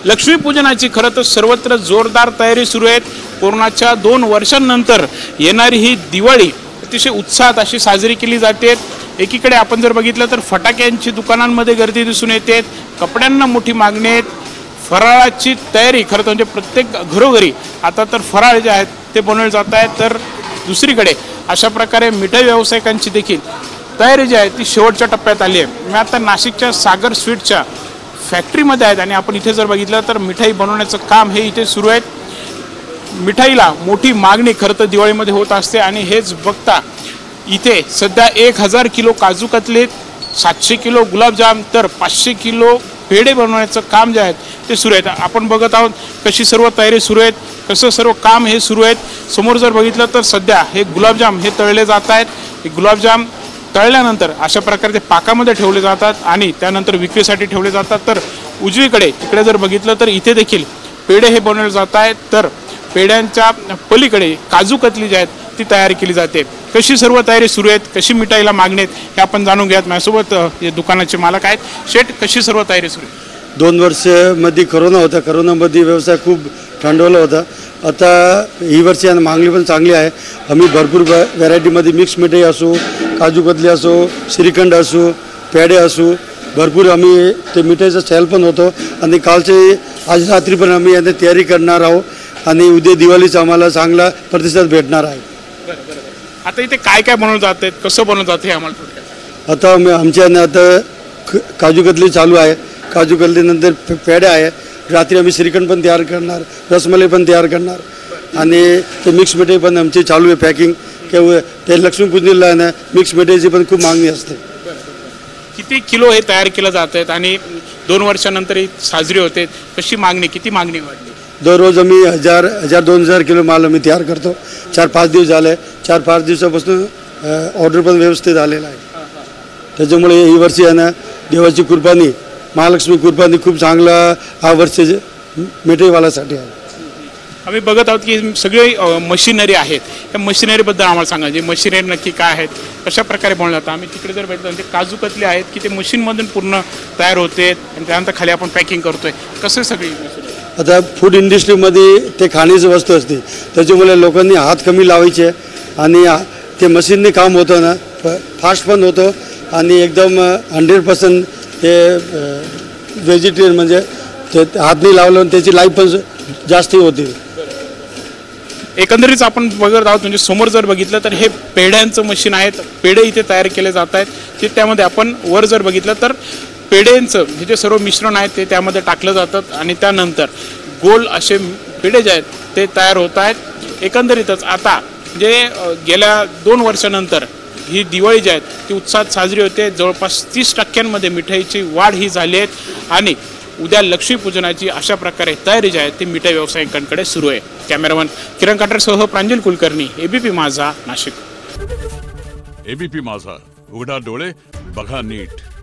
लक्ष्मीपूजनाची खरं तर सर्वत्र जोरदार तयारी सुरू आहे। कोरोनाच्या 2 वर्षांनंतर येणारी ही दिवाळी अतिशय उत्साहात अशी साजरी केली जाते। एकीकडे आपण जर बघितलं तर फटाक्यांची दुकानांमध्ये गर्दी दिसून येते, कपड्यांना मोठी मागणी आहे, फराळाची तयारी खरं तर म्हणजे प्रत्येक घरोघरी आता तर फराळ जे आहेत ते बनवले जात आहेत। तर दुसरीकडे अशा प्रकारे मिठाई व्यावसायिकांची देखील तयारी जी आहे ती शेवटच्या टप्प्यात आली आहे। मी आता नाशिकच्या सागर स्वीटच्या फॅक्टरीमध्ये आहेत आणि आपण इथे जर बघितलं तर मिठाई बनवण्याचं काम हे इथे सुरू आहे। मिठाईला मोठी मागणी खरं तर दिवाळीमध्ये होत असते आणि हेच बघता इथे सध्या 1000 किलो काजू कतलीत, 700 किलो गुलाबजाम तर 500 किलो पेढे बनवण्याचं काम जे आहे ते सुरू आहे। आपण बघत आहोत कशी सर्व तयारी सुरू आहे, कसं सर्व काम हे सुरू आहे। समोर जर बघितलं तर सध्या हे गुलाबजाम हे तळले जात आहेत। हे गुलाबजाम तळल्यानंतर अशा प्रकारे ते पाकामध्ये ठेवले जातात आणि त्यानंतर विक्रीसाठी ठेवले जातात। तर उजवीकडे इकडे जर बघितलं तर इथे देखील पेढे हे बनवले जात आहेत। तर पेढ्यांच्या पलीकडे काजू कतली जी आहेत ती तयारी केली जाते। कशी सर्व तयारी सुरू आहेत, कशी मिठाईला मागणी आहेत हे आपण जाणून घेऊयात। माझ्यासोबत हे दुकानाचे मालक आहेत। शेठ, कशी सर्व तयारी सुरू आहे? 2 वर्षामध्ये कोरोना होता, कोरोनामध्ये व्यवसाय खूप थंडवला होता। आता ही वर्षी मागणी पण चांगली आहे। आम्ही भरपूर व्हरायटीमध्ये मिक्स मिठाई असो, काजू कतली असो, श्रीखंड असो, पेढे असो, भरपूर आम्ही ते मिठाईचा सेल पण होतो आणि आज रात्री पण आम्ही याची तयारी करणार आहोत आणि उद्या दिवाळीचा आम्हाला चांगला प्रतिसाद भेटणार आहे। आता इथे काय काय बनवलं जात आहे, कसं बनवलं जातं हे आम्हाला थोडक्यात आता आमच्या आता काजू कतली चालू आहे। काजू कतलीनंतर पेढे आहे। रात्री आम्ही श्रीखंड पण तयार करणार, रसमलाई पण तयार करणार आणि ते मिक्स मिठाई पण आमची चालू आहे पॅकिंग। किंवा ते लक्ष्मीपूजनेला आहे ना, मिक्स मिठाईची पण खूप मागणी असते। किती किलो हे तयार केलं जात आहेत आणि 2 वर्षानंतर ही साजरी होते, कशी मागणी, किती मागणी वाढली? दररोज आम्ही 1000-2000 किलो माल आम्ही तयार करतो। 4-5 दिवस झाले, 4-5 दिवसापासून ऑर्डर पण व्यवस्थित आलेला आहे। त्याच्यामुळे ही वर्षी आहे ना, देवाची कृपानी, महालक्ष्मी कृपानी खूप चांगला हा वर्ष मिठाईवाल्यासाठी आहे। आम्ही बघत आहोत की सगळी मशिनरी आहेत, त्या मशिनरीबद्दल आम्हाला सांगा, जे मशिनरी नक्की काय आहेत, कशा प्रकारे बनवलं जातं? आम्ही तिकडे जर बघितलं ते काजू कतली आहेत की ते मशीनमधून पूर्ण तयार होते आणि त्यानंतर खाली आपण पॅकिंग करतोय, कसं सगळी? आता फूड इंडस्ट्रीमध्ये ते खाण्याची वस्तू असते, त्याच्यामुळे लोकांनी हात कमी लावायचे आणि ते मशीनने काम होतं ना, फास्ट पण होतं आणि एकदम 100% ते व्हेजिटेरियन म्हणजे ते हातने लावलं त्याची लाईफ पण जास्त होती। एकंदरीत आपण बघत आहोत म्हणजे समोर जर बघितलं तर हे पेढ्यांचं मशीन आहे। पेढे इथे तयार केले जात आहेत ते त्यामध्ये आपण वर जर बघितलं तर पेढ्यांचं हे जे सर्व मिश्रण आहे ते त्यामध्ये टाकलं जातं आणि त्यानंतर गोल असे पेढे जे आहेत ते तयार होत आहेत। एकंदरीतच आता जे गेल्या 2 वर्षानंतर ही दिवाळी जी आहे ती उत्साहात साजरी होते। जवळपास 30% मिठाईची वाढ ही झाली आहे आणि उद्या लक्ष्मीपूजनाची अशा प्रकारे तयारी जी आहे ती मिठाई व्यावसायिकांकडे सुरू आहे। कॅमेरामन किरण काटरसह प्रांजल कुलकर्णी, ABP माझा, नाशिक। ABP माझा, उघडा डोळे बघा नीट।